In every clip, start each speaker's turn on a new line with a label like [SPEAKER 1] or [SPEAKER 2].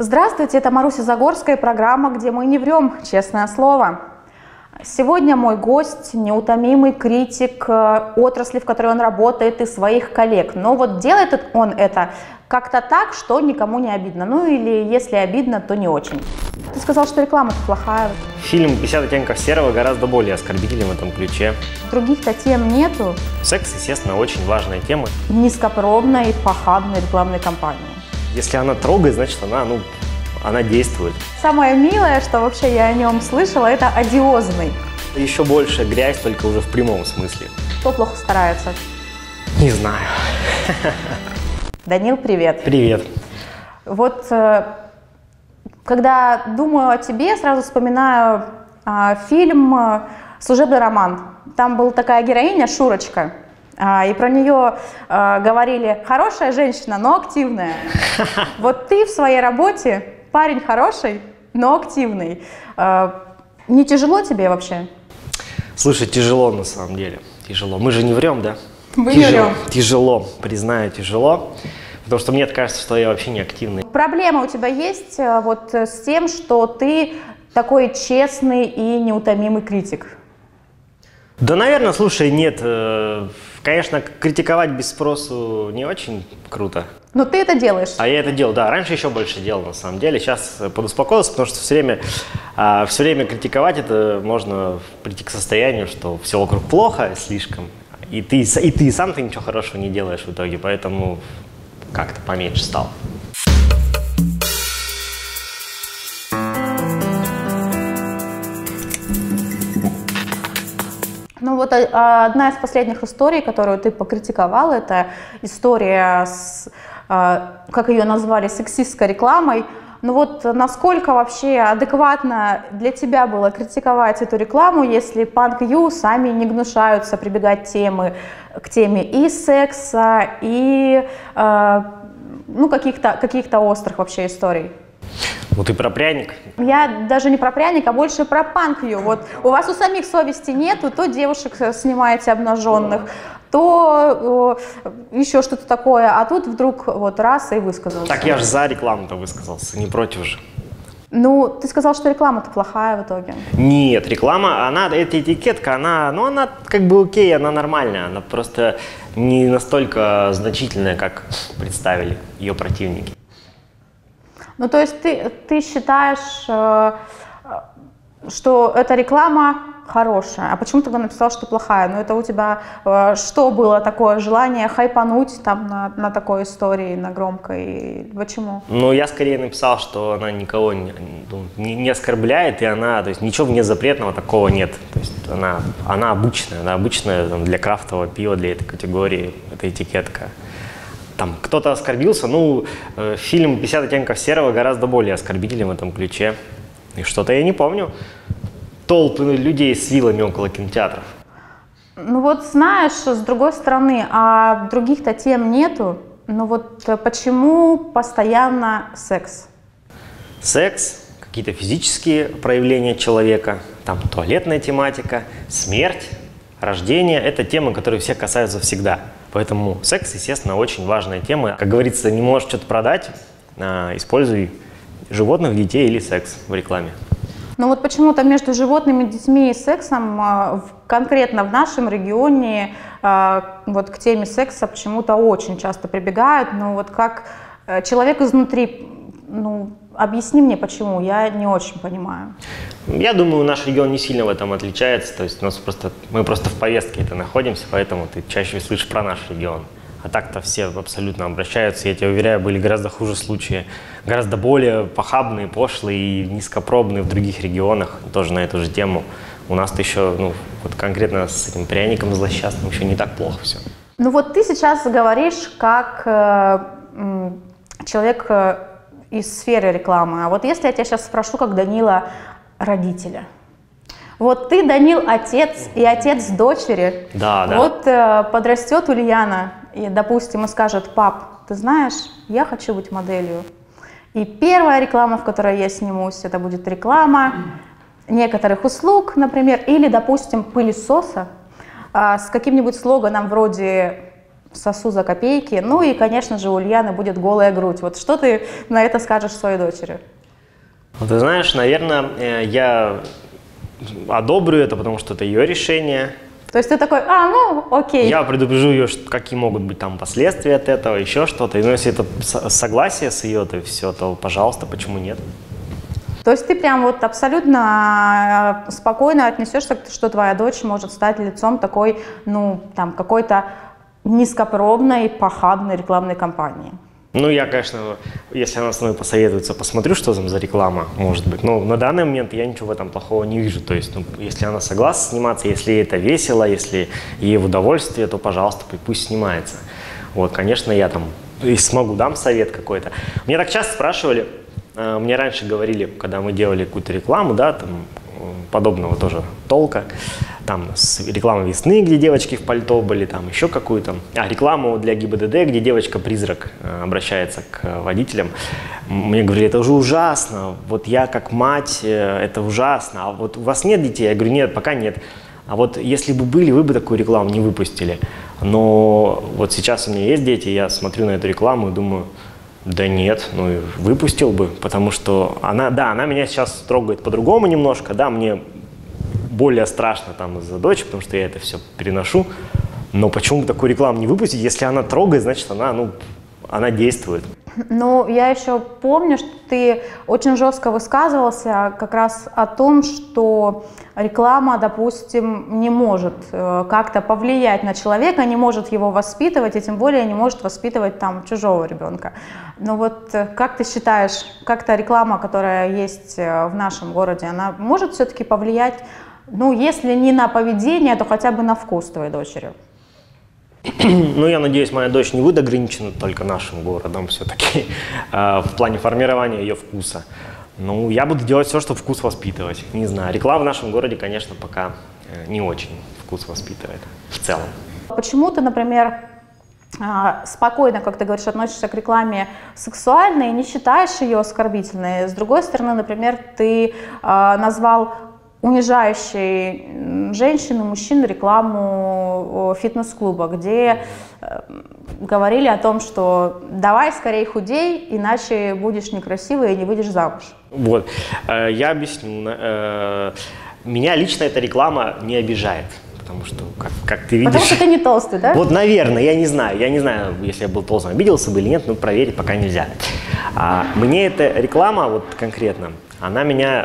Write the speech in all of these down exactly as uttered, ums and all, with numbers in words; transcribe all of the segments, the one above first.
[SPEAKER 1] Здравствуйте, это Маруся Загорская, программа, где мы не врем, честное слово. Сегодня мой гость, неутомимый критик отрасли, в которой он работает, и своих коллег. Но вот делает он это как-то так, что никому не обидно. Ну или если обидно, то не очень. Ты сказал, что реклама плохая.
[SPEAKER 2] Фильм «пятьдесят оттенков серого» гораздо более оскорбителен в этом ключе.
[SPEAKER 1] Других-то тем нету.
[SPEAKER 2] Секс, естественно, очень важная тема.
[SPEAKER 1] Низкопробной, похабной рекламной кампании.
[SPEAKER 2] Если она трогает, значит она, ну, она действует.
[SPEAKER 1] Самое милое, что вообще я о нем слышала, это одиозный.
[SPEAKER 2] Еще больше грязь, только уже в прямом смысле.
[SPEAKER 1] Кто плохо старается?
[SPEAKER 2] Не знаю.
[SPEAKER 1] Данил, привет.
[SPEAKER 2] Привет.
[SPEAKER 1] Вот когда думаю о тебе, сразу вспоминаю а, фильм «Служебный роман». Там была такая героиня Шурочка, а, и про нее а, говорили: хорошая женщина, но активная. Вот ты в своей работе парень хороший, но активный. А, не тяжело тебе вообще?
[SPEAKER 2] Слушай, тяжело на самом деле. Тяжело. Мы же не врем, да?
[SPEAKER 1] Мы
[SPEAKER 2] тяжело,
[SPEAKER 1] не врем.
[SPEAKER 2] Тяжело, признаю, тяжело. Потому что мне кажется, что я вообще не активный.
[SPEAKER 1] Проблема у тебя есть вот с тем, что ты такой честный и неутомимый критик?
[SPEAKER 2] Да, наверное, слушай, нет. Конечно, критиковать без спросу не очень круто.
[SPEAKER 1] Но ты это делаешь.
[SPEAKER 2] А я это делал, да. Раньше еще больше делал, на самом деле. Сейчас подуспокоился, потому что все время, все время критиковать, это можно прийти к состоянию, что все вокруг плохо слишком. И ты, и ты сам ты ничего хорошего не делаешь в итоге, поэтому как-то поменьше стал.
[SPEAKER 1] Ну вот одна из последних историй, которую ты покритиковал, это история с, как ее назвали, сексистской рекламой. Ну вот насколько вообще адекватно для тебя было критиковать эту рекламу, если Punk Ю сами не гнушаются прибегать темы, к теме и секса, и э, ну, каких-то каких-то острых вообще историй?
[SPEAKER 2] Ну ты про пряник?
[SPEAKER 1] Я даже не про пряник, а больше про Punk Ю. Вот у вас у самих совести нету, то девушек снимаете обнаженных, то э, еще что-то такое, а тут вдруг вот раз и высказался.
[SPEAKER 2] Так я же за рекламу-то высказался, не против же.
[SPEAKER 1] Ну, ты сказал, что реклама-то плохая в итоге.
[SPEAKER 2] Нет, реклама, она, эта этикетка, она, ну она как бы окей, она нормальная, она просто не настолько значительная, как представили ее противники.
[SPEAKER 1] Ну, то есть ты, ты считаешь, э, что эта реклама хорошая, а почему ты тогда написал, что плохая? Ну, это у тебя э, что было такое желание хайпануть там на, на такой истории, на громкой? Почему?
[SPEAKER 2] Ну, я скорее написал, что она никого не, не, не оскорбляет, и она, то есть ничего вне запретного такого нет. То есть она, она обычная, она обычная там, для крафтового пива, для этой категории, эта этикетка. Там кто-то оскорбился, ну, э, фильм «пятьдесят оттенков серого» гораздо более оскорбителен в этом ключе. И что-то я не помню. Толпы людей с вилами около кинотеатров.
[SPEAKER 1] Ну вот знаешь, с другой стороны, а других-то тем нету. Ну вот почему постоянно секс?
[SPEAKER 2] Секс, какие-то физические проявления человека, там туалетная тематика, смерть, рождение – это темы, которые всех касаются всегда. Поэтому секс, естественно, очень важная тема. Как говорится, не можешь что-то продать, а, используй животных, детей или секс в рекламе.
[SPEAKER 1] Ну вот почему-то между животными, детьми и сексом, конкретно в нашем регионе, вот к теме секса почему-то очень часто прибегают. Ну вот как человек изнутри, ну объясни мне почему, я не очень понимаю. Я
[SPEAKER 2] думаю, наш регион не сильно в этом отличается, то есть у нас просто, мы просто в повестке это находимся, поэтому ты чаще слышишь про наш регион. А так-то все абсолютно обращаются, я тебя уверяю, были гораздо хуже случаи, гораздо более похабные, пошлые и низкопробные в других регионах, тоже на эту же тему. У нас-то еще, ну, вот конкретно с этим пряником злосчастным еще не так плохо все.
[SPEAKER 1] Ну вот ты сейчас говоришь как э, человек э, из сферы рекламы, а вот если я тебя сейчас спрошу как Данила родителя. Вот ты, Данил, отец и отец дочери.
[SPEAKER 2] Да, да.
[SPEAKER 1] Вот э, подрастет Ульяна и, допустим, и скажет: пап, ты знаешь, я хочу быть моделью. И первая реклама, в которой я снимусь, это будет реклама некоторых услуг, например, или, допустим, пылесоса э, с каким-нибудь слоганом вроде сосу за копейки. Ну и, конечно же, у Ульяны будет голая грудь. Вот что ты на это скажешь своей дочери?
[SPEAKER 2] Ну, ты знаешь, наверное, я одобрю это, потому что это ее решение.
[SPEAKER 1] То есть ты такой, а, ну, окей.
[SPEAKER 2] Я предупрежу ее, какие могут быть там последствия от этого, еще что-то. И ну, если это согласие с ее, то все, то, пожалуйста, почему нет?
[SPEAKER 1] То есть ты прям вот абсолютно спокойно отнесешься, что твоя дочь может стать лицом такой, ну, там, какой-то низкопробной, похабной рекламной кампании?
[SPEAKER 2] Ну, я, конечно, если она со мной посоветуется, посмотрю, что там за реклама, может быть. Но на данный момент я ничего в этом плохого не вижу. То есть, ну, если она согласна сниматься, если ей это весело, если ей в удовольствие, то, пожалуйста, пусть снимается. Вот, конечно, я там и смогу, дам совет какой-то. Мне так часто спрашивали, мне раньше говорили, когда мы делали какую-то рекламу, да, там, подобного тоже толка, там с рекламой весны, где девочки в пальто были, там еще какую-то, а рекламу для ГИБДД, где девочка-призрак обращается к водителям. Мне говорили, это уже ужасно, вот я как мать, это ужасно, а вот у вас нет детей? Я говорю, нет, пока нет. А вот если бы были, вы бы такую рекламу не выпустили. Но вот сейчас у меня есть дети, я смотрю на эту рекламу и думаю, да нет, ну выпустил бы, потому что она, да, она меня сейчас трогает по-другому немножко, да, мне более страшно там из-за дочери, потому что я это все переношу, но почему бы такую рекламу не выпустить, если она трогает, значит она, ну, она действует.
[SPEAKER 1] Ну, я еще помню, что ты очень жестко высказывался как раз о том, что реклама, допустим, не может э, как-то повлиять на человека, не может его воспитывать, и тем более не может воспитывать там чужого ребенка. Но вот э, как ты считаешь, как-то реклама, которая есть э, в нашем городе, она может все-таки повлиять, ну, если не на поведение, то хотя бы на вкус твоей дочери?
[SPEAKER 2] Ну, я надеюсь, моя дочь не будет ограничена только нашим городом все-таки э, в плане формирования ее вкуса. Ну, я буду делать все, чтобы вкус воспитывать. Не знаю, реклама в нашем городе, конечно, пока э, не очень вкус воспитывает в целом.
[SPEAKER 1] Почему ты, например, спокойно, как ты говоришь, относишься к рекламе сексуальной и не считаешь ее оскорбительной? С другой стороны, например, ты э, назвал унижающей женщин и мужчин рекламу фитнес-клуба, где э, говорили о том, что давай скорее худей, иначе будешь некрасивой и не выйдешь замуж.
[SPEAKER 2] Вот, э, я объясню. Э, меня лично эта реклама не обижает. Потому что, как, как ты видишь...
[SPEAKER 1] Потому что ты не толстый, да?
[SPEAKER 2] Вот, наверное, я не знаю. Я не знаю, если я был толстым, обиделся бы или нет, но проверить пока нельзя. А, мне эта реклама, вот конкретно, она меня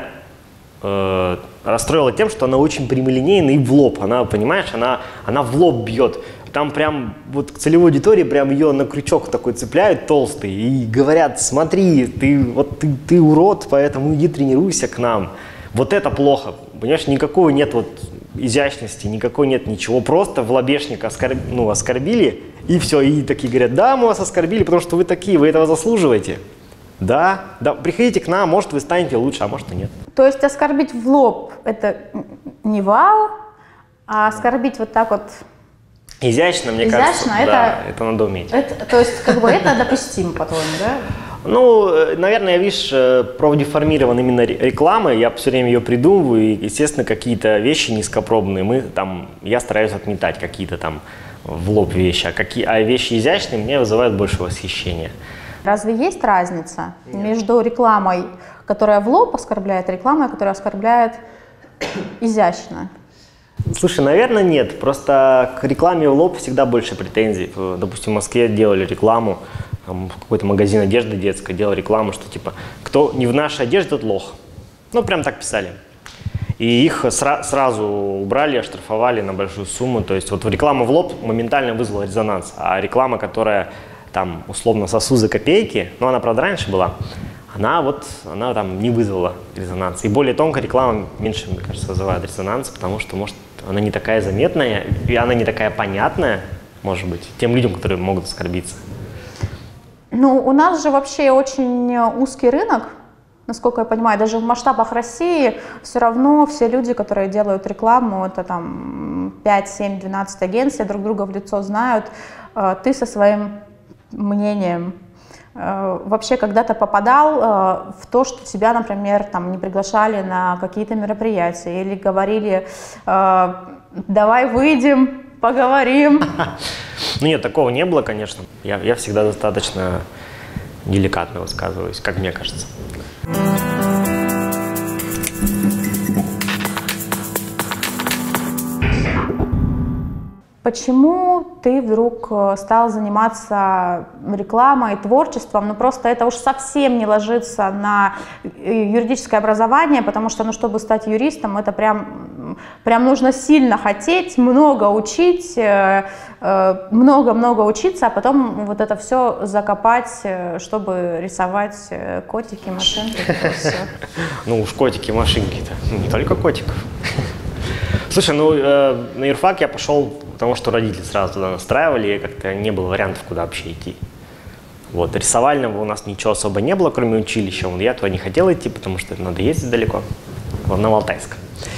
[SPEAKER 2] э, расстроила тем, что она очень прямолинейна и в лоб. Она, понимаешь, она, она в лоб бьет. Там прям вот к целевой аудитории прям ее на крючок такой цепляют толстый и говорят, смотри, ты, вот, ты, ты урод, поэтому иди тренируйся к нам. Вот это плохо. Понимаешь, никакого нет вот изящности, никакой нет ничего, просто в лобешник оскорб... ну, оскорбили, и все, и такие говорят, да, мы вас оскорбили, потому что вы такие, вы этого заслуживаете. Да, да, приходите к нам, может, вы станете лучше, а может и нет.
[SPEAKER 1] То есть оскорбить в лоб – это не вау, а оскорбить вот так вот…
[SPEAKER 2] Изящно, мне
[SPEAKER 1] изящно,
[SPEAKER 2] кажется,
[SPEAKER 1] это,
[SPEAKER 2] да, это надо уметь.
[SPEAKER 1] Это, то есть, как бы, это допустимо, по-твоему, да?
[SPEAKER 2] Ну, наверное, видишь, продеформирован именно рекламой, я все время ее придумываю, и, естественно, какие-то вещи низкопробные, мы там, я стараюсь отметать какие-то там в лоб вещи, а, какие, а вещи изящные мне вызывают больше восхищения.
[SPEAKER 1] Разве есть разница
[SPEAKER 2] Нет.
[SPEAKER 1] между рекламой, которая в лоб оскорбляет, и рекламой, которая оскорбляет изящно?
[SPEAKER 2] Слушай, наверное, нет, просто к рекламе в лоб всегда больше претензий. Допустим, в Москве делали рекламу, там, какой-то магазин одежды детской делал рекламу, что типа, кто не в нашей одежде, тот лох. Ну, прям так писали. И их сра сразу убрали, оштрафовали на большую сумму. То есть вот реклама в лоб моментально вызвала резонанс. А реклама, которая там условно сосу за копейки, ну она, правда, раньше была, она вот, она там не вызвала резонанс. И более тонкая реклама меньше, мне кажется, вызывает резонанс, потому что, может, она не такая заметная, и она не такая понятная, может быть, тем людям, которые могут оскорбиться.
[SPEAKER 1] Ну, у нас же вообще очень узкий рынок, насколько я понимаю, даже в масштабах России все равно все люди, которые делают рекламу, это там пять, семь, двенадцать агентств, друг друга в лицо знают, ты со своим мнением вообще когда-то попадал в то, что тебя, например, там не приглашали на какие-то мероприятия или говорили, давай выйдем, поговорим.
[SPEAKER 2] Ну нет, такого не было, конечно. Я, я всегда достаточно деликатно высказываюсь, как мне кажется.
[SPEAKER 1] Почему ты вдруг стал заниматься рекламой, творчеством? Ну просто это уж совсем не ложится на юридическое образование, потому что, ну, чтобы стать юристом, это прям, прям нужно сильно хотеть, много учить, много-много учиться, а потом вот это все закопать, чтобы рисовать котики, машинки.
[SPEAKER 2] Ну уж котики, машинки-то, не только котиков. Слушай, ну э, на юрфак я пошел, потому что родители сразу туда настраивали, и как-то не было вариантов, куда вообще идти. Вот, рисовального у нас ничего особо не было, кроме училища. Я туда не хотел идти, потому что надо ездить далеко, в Новоалтайск.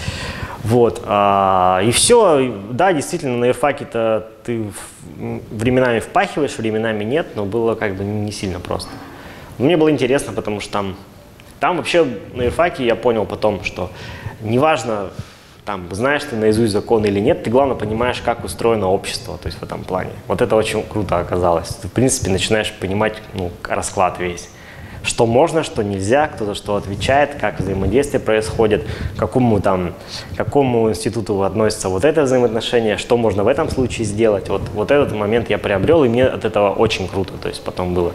[SPEAKER 2] Вот, а, и все, да, действительно, на юрфаке-то ты временами впахиваешь, временами нет, но было как бы не сильно просто. Мне было интересно, потому что там, там вообще на юрфаке я понял потом, что неважно, там, знаешь ты наизусть закон или нет, ты, главное, понимаешь, как устроено общество, то есть в этом плане. Вот это очень круто оказалось. Ты, в принципе, начинаешь понимать, ну, расклад весь. Что можно, что нельзя, кто за что отвечает, как взаимодействие происходит, к какому, там, какому институту относится вот это взаимоотношение, что можно в этом случае сделать. Вот, вот этот момент я приобрел, и мне от этого очень круто, то есть потом было.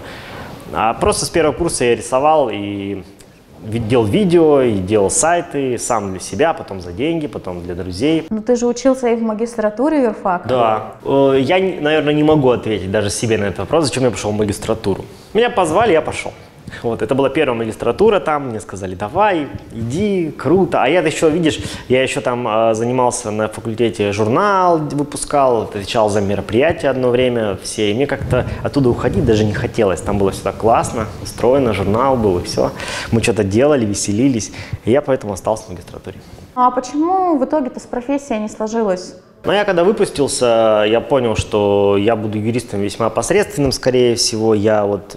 [SPEAKER 2] А просто с первого курса я рисовал и делал видео, и делал сайты, сам для себя, потом за деньги, потом для друзей.
[SPEAKER 1] Ну ты же учился и в магистратуре юрфака.
[SPEAKER 2] Да. Я, наверное, не могу ответить даже себе на этот вопрос, зачем я пошел в магистратуру. Меня позвали, я пошел. Вот, это была первая магистратура там, мне сказали, давай, иди, круто. А я еще, видишь, я еще там э, занимался на факультете, журнал выпускал, отвечал за мероприятия одно время все, и мне как-то оттуда уходить даже не хотелось. Там было все так классно, устроено, журнал был, и все. Мы что-то делали, веселились, и я поэтому остался в магистратуре.
[SPEAKER 1] А почему в итоге-то с профессией не сложилось?
[SPEAKER 2] Но я когда выпустился, я понял, что я буду юристом весьма посредственным, скорее всего. Я вот,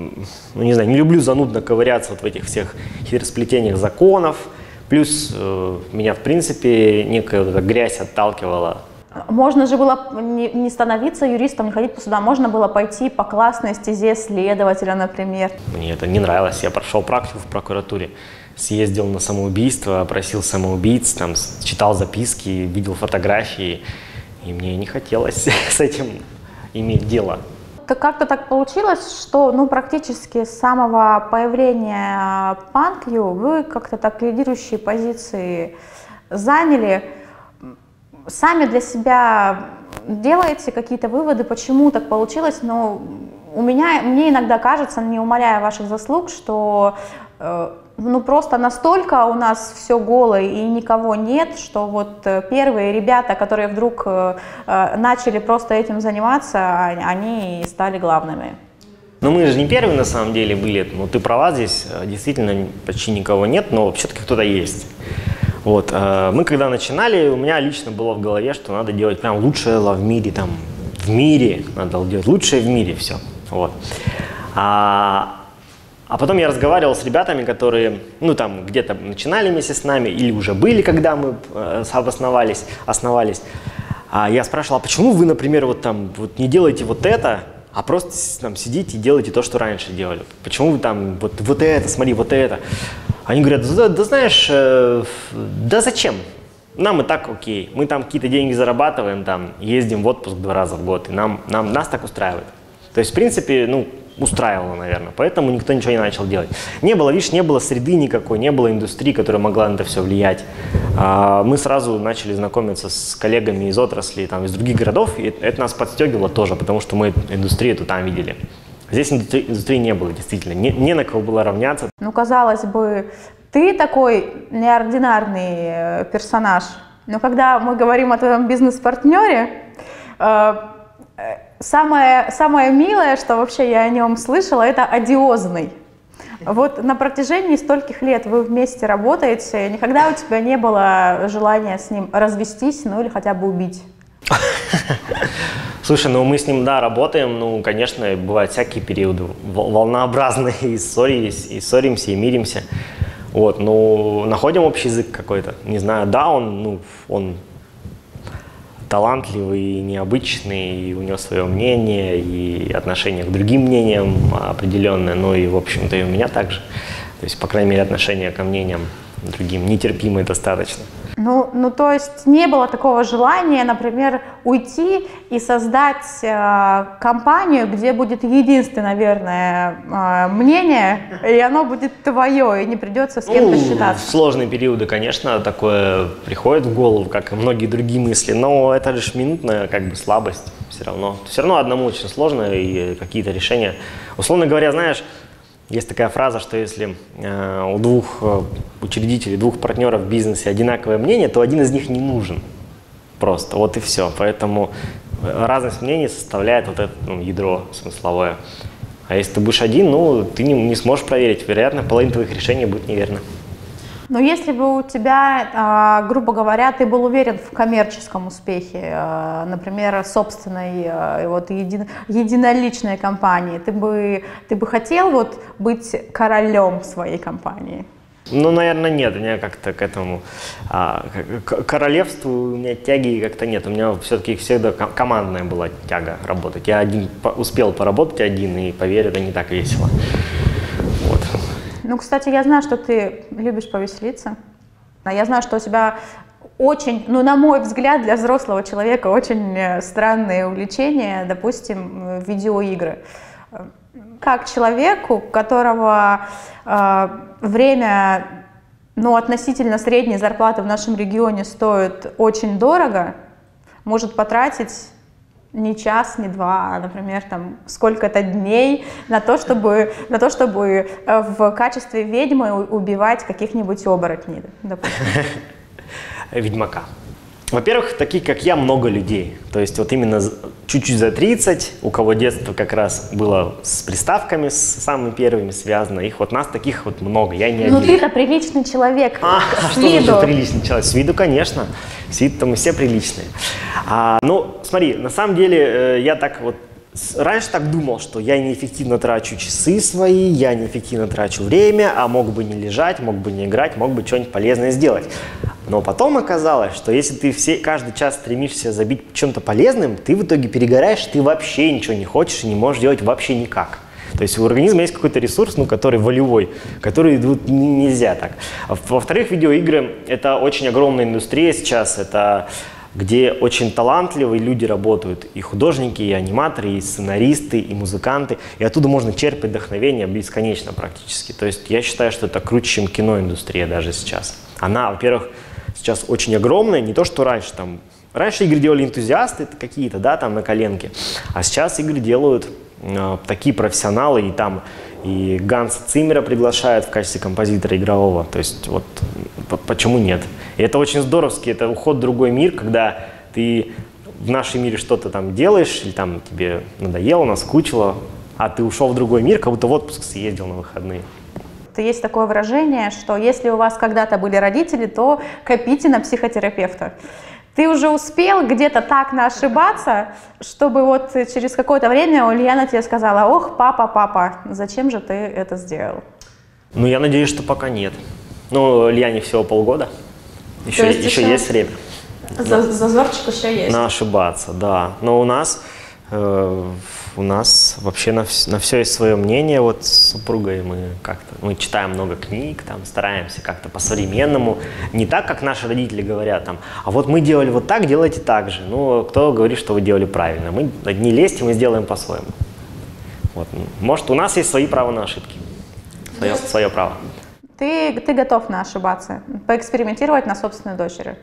[SPEAKER 2] ну не знаю, не люблю занудно ковыряться вот в этих всех хитросплетениях законов. Плюс э, меня, в принципе, некая вот эта грязь отталкивала.
[SPEAKER 1] Можно же было не, не становиться юристом, не ходить по судам, можно было пойти по классной стезе следователя, например.
[SPEAKER 2] Мне это не нравилось. Я прошел практику в прокуратуре. Съездил на самоубийство, просил самоубийц, там, читал записки, видел фотографии, и мне не хотелось с этим иметь дело.
[SPEAKER 1] Как-то так получилось, что ну, практически с самого появления PunkYou вы как-то так лидирующие позиции заняли. Сами для себя делаете какие-то выводы, почему так получилось, но у меня, мне иногда кажется, не умаляя ваших заслуг, что э, ну просто настолько у нас все голое и никого нет, что вот первые ребята, которые вдруг э, начали просто этим заниматься, они стали главными.
[SPEAKER 2] Ну мы же не первые на самом деле были, ну ты права, здесь действительно почти никого нет, но все-таки кто-то есть. Вот, э, мы когда начинали, у меня лично было в голове, что надо делать прям лучшее в мире, там, в мире, надо делать лучшее в мире, все. Вот. А, а потом я разговаривал с ребятами, которые, ну, там, где-то начинали вместе с нами, или уже были, когда мы э, обосновались, основались. А я спрашивал, а почему вы, например, вот там, вот не делаете вот это, а просто там сидите и делаете то, что раньше делали? Почему вы там, вот, вот это, смотри, вот это? Они говорят, да, да знаешь, э, да зачем? Нам и так окей. Мы там какие-то деньги зарабатываем, там, ездим в отпуск два раза в год, и нам, нам, нас так устраивает. То есть, в принципе, ну, устраивало, наверное, поэтому никто ничего не начал делать. Не было, видишь, не было среды никакой, не было индустрии, которая могла на это все влиять. А, мы сразу начали знакомиться с коллегами из отрасли, там, из других городов, и это нас подстегивало тоже, потому что мы индустрию эту там видели. Здесь индустрии, индустрии не было, действительно, не, не на кого было равняться.
[SPEAKER 1] Ну, казалось бы, ты такой неординарный персонаж, но когда мы говорим о твоем бизнес-партнере, э, самое, самое милое, что вообще я о нем слышала, это одиозный. Вот на протяжении стольких лет вы вместе работаете, никогда у тебя не было желания с ним развестись, ну или хотя бы убить?
[SPEAKER 2] Слушай, ну мы с ним, да, работаем, ну, конечно, бывают всякие периоды, волнообразные, и ссоримся, и ссоримся, и миримся. Вот, ну, находим общий язык какой-то, не знаю, да, он, ну, он талантливый, необычный, и у него свое мнение, и отношение к другим мнениям определенное, ну и, в общем-то, и у меня также. То есть, по крайней мере, отношение ко мнениям другим нетерпимое достаточно.
[SPEAKER 1] Ну, ну, то есть не было такого желания, например, уйти и создать э, компанию, где будет единственное верное э, мнение, и оно будет твое, и не придется с кем-то
[SPEAKER 2] ну,
[SPEAKER 1] считаться.
[SPEAKER 2] В сложные периоды, конечно, такое приходит в голову, как и многие другие мысли, но это лишь минутная как бы слабость все равно. Все равно одному очень сложно, и какие-то решения. Условно говоря, знаешь, есть такая фраза, что если э, у двух э, учредителей, двух партнеров в бизнесе одинаковое мнение, то один из них не нужен. Просто, вот и все. Поэтому разность мнений составляет вот это ну, ядро смысловое. А если ты будешь один, ну, ты не, не сможешь проверить. Вероятно, половина твоих решений будет неверна.
[SPEAKER 1] Но если бы у тебя, грубо говоря, ты был уверен в коммерческом успехе, например, собственной вот, еди, единоличной компании, ты бы, ты бы хотел вот, быть королем своей компании?
[SPEAKER 2] Ну, наверное, нет. У меня как-то к этому а, к королевству у меня тяги как-то нет. У меня все-таки всегда командная была тяга работать. Я один успел поработать один, и, поверь, это не так весело. Вот.
[SPEAKER 1] Ну, кстати, я знаю, что ты любишь повеселиться. Я знаю, что у тебя очень, ну, на мой взгляд, для взрослого человека очень странные увлечения, допустим, видеоигры. Как человеку, у которого э, время, ну, относительно средней зарплаты в нашем регионе стоит очень дорого, может потратить не час, не два, а, например, там, сколько-то дней на то, чтобы, на то, чтобы в качестве ведьмы убивать каких-нибудь оборотней, допустим.
[SPEAKER 2] Ведьмака. Во-первых, таких, как я, много людей. То есть вот именно чуть-чуть за тридцать, у кого детство как раз было с приставками, с самыми первыми связано, их вот нас таких вот много, я не один.
[SPEAKER 1] Ну ты-то приличный человек,
[SPEAKER 2] а,
[SPEAKER 1] с
[SPEAKER 2] что
[SPEAKER 1] виду.
[SPEAKER 2] Что приличный человек? С виду, конечно. С виду-то мы все приличные. А, ну, смотри, на самом деле я так вот раньше так думал, что я неэффективно трачу часы свои, я неэффективно трачу время, а мог бы не лежать, мог бы не играть, мог бы что-нибудь полезное сделать. Но потом оказалось, что если ты все, каждый час стремишься забить чем-то полезным, ты в итоге перегораешь, ты вообще ничего не хочешь и не можешь делать вообще никак. То есть у организма есть какой-то ресурс, ну, который волевой, который вот, нельзя так. Во-вторых, видеоигры – это очень огромная индустрия сейчас, это где очень талантливые люди работают, и художники, и аниматоры, и сценаристы, и музыканты, и оттуда можно черпать вдохновение бесконечно практически. То есть я считаю, что это круче, чем киноиндустрия даже сейчас. Она, во-первых, сейчас очень огромная, не то, что раньше. Там, раньше игры делали энтузиасты какие-то, да, там на коленке, а сейчас игры делают э, такие профессионалы, и там и Ганса Циммера приглашают в качестве композитора игрового, то есть вот почему нет? И это очень здоровски, это уход в другой мир, когда ты в нашем мире что-то там делаешь, или там тебе надоело, наскучило, а ты ушел в другой мир, как будто в отпуск съездил на выходные.
[SPEAKER 1] Есть такое выражение, что если у вас когда-то были родители, то копите на психотерапевта. Ты уже успел где-то так наошибаться, чтобы вот через какое-то время Ульяна тебе сказала: ох, папа, папа, зачем же ты это сделал? Ну,
[SPEAKER 2] я надеюсь, что пока нет. Ну, Ульяне всего полгода. Еще, есть, еще, еще есть время.
[SPEAKER 1] Зазорчик еще есть.
[SPEAKER 2] На ошибаться, да. Но у нас, э, у нас вообще на, на все есть свое мнение. Вот с супругой мы как-то, мы читаем много книг, там, стараемся как-то по-современному. Не так, как наши родители говорят, там, а вот мы делали вот так, делайте так же. Ну, кто говорит, что вы делали правильно? Мы не лезьте, мы сделаем по-своему. Вот. Может, у нас есть свои права на ошибки. Свое, свое право.
[SPEAKER 1] Ты, ты готов на ошибаться, поэкспериментировать на собственной дочери?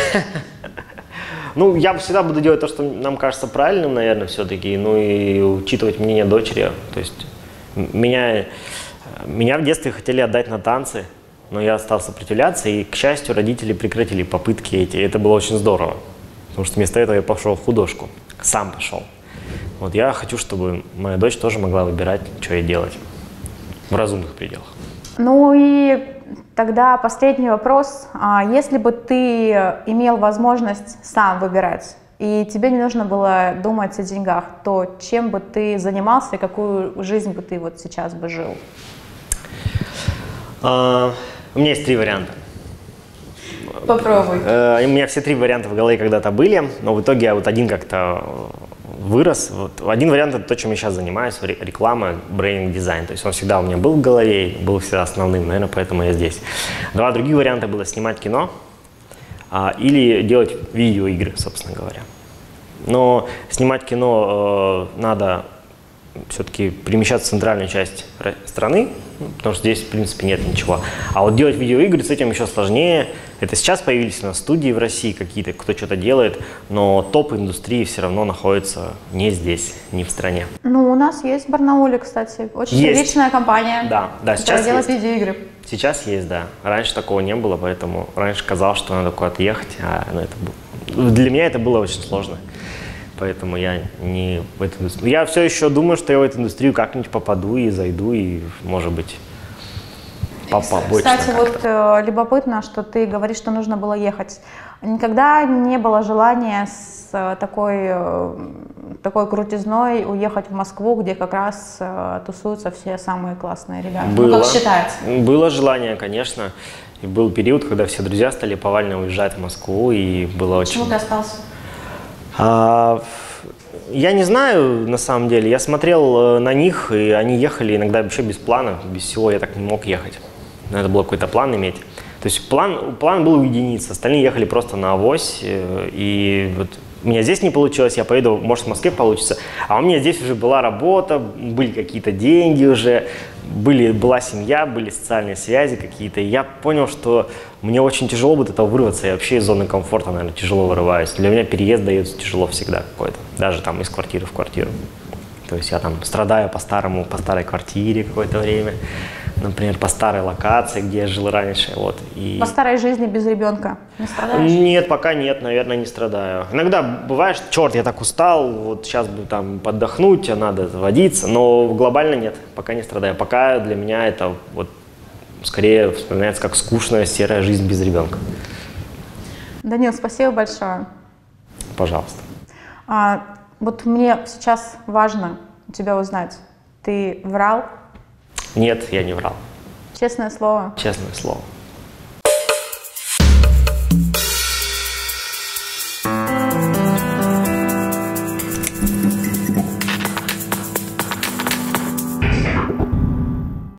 [SPEAKER 2] Ну, я всегда буду делать то, что нам кажется правильным, наверное, все-таки, ну и учитывать мнение дочери. То есть меня, меня в детстве хотели отдать на танцы, но я стал сопротивляться, и, к счастью, родители прекратили попытки эти, и это было очень здорово. Потому что вместо этого я пошел в художку, сам пошел. Вот я хочу, чтобы моя дочь тоже могла выбирать, что ей делать в разумных пределах.
[SPEAKER 1] Ну и тогда последний вопрос. Если бы ты имел возможность сам выбирать, и тебе не нужно было думать о деньгах, то чем бы ты занимался и какую жизнь бы ты вот сейчас бы жил?
[SPEAKER 2] А, у меня есть три варианта.
[SPEAKER 1] Попробуй.
[SPEAKER 2] Э, у меня все три варианта в голове когда-то были, но в итоге вот один как-то вырос. Вот. Один вариант — это то, чем я сейчас занимаюсь, реклама, брендинг, дизайн. То есть он всегда у меня был в голове, был всегда основным, наверное, поэтому я здесь. Два других варианта было снимать кино а, или делать видеоигры, собственно говоря. Но снимать кино э, надо все-таки перемещаться в центральную часть страны, потому что здесь, в принципе, нет ничего. А вот делать видеоигры с этим еще сложнее. Это сейчас появились у нас студии в России какие-то, кто что-то делает, но топ индустрии все равно находится не здесь, не в стране.
[SPEAKER 1] Ну, у нас есть в Барнауле, кстати, очень
[SPEAKER 2] есть.
[SPEAKER 1] Приличная компания,
[SPEAKER 2] да, да,
[SPEAKER 1] которая
[SPEAKER 2] сейчас
[SPEAKER 1] делает
[SPEAKER 2] есть.
[SPEAKER 1] видеоигры.
[SPEAKER 2] Сейчас есть, да. Раньше такого не было, поэтому раньше казалось, что надо куда-то ехать, а ну, это было... для меня это было очень сложно. Поэтому я не в эту индустрию. Я все еще думаю, что я в эту индустрию как-нибудь попаду и зайду, и, может быть, побольше.
[SPEAKER 1] Кстати, вот э, любопытно, что ты говоришь, что нужно было ехать. Никогда не было желания с э, такой, э, такой крутизной уехать в Москву, где как раз э, тусуются все самые классные ребята.
[SPEAKER 2] Было.
[SPEAKER 1] Ну, как считается?
[SPEAKER 2] Было желание, конечно. И был период, когда все друзья стали повально уезжать в Москву, и было очень...
[SPEAKER 1] Почему ты остался?
[SPEAKER 2] А, я не знаю, на самом деле. Я смотрел на них, и они ехали иногда вообще без плана, без всего. Я так не мог ехать. Надо было какой-то план иметь. То есть план, план был уединиться. Остальные ехали просто на авось. И вот у меня здесь не получилось, я поеду, может, в Москве получится. А у меня здесь уже была работа, были какие-то деньги уже, были, была семья, были социальные связи какие-то. И я понял, что мне очень тяжело будет этого вырваться. Я вообще из зоны комфорта, наверное, тяжело вырываюсь. Для меня переезд дается тяжело всегда какой-то. Даже там из квартиры в квартиру. То есть я там страдаю по старому, по старой квартире какое-то время. Например, по старой локации, где я жил раньше. Вот, и...
[SPEAKER 1] По старой жизни без ребенка не страдаешь?
[SPEAKER 2] Нет, пока нет, наверное, не страдаю. Иногда бывает, что, черт, я так устал, вот сейчас бы там подохнуть, а надо водиться, но глобально нет, пока не страдаю. Пока для меня это вот скорее вспоминается как скучная серая жизнь без ребенка.
[SPEAKER 1] Данил, спасибо большое.
[SPEAKER 2] Пожалуйста.
[SPEAKER 1] А, вот мне сейчас важно у тебя узнать, ты врал?
[SPEAKER 2] Нет, я не врал.
[SPEAKER 1] Честное слово?
[SPEAKER 2] Честное слово.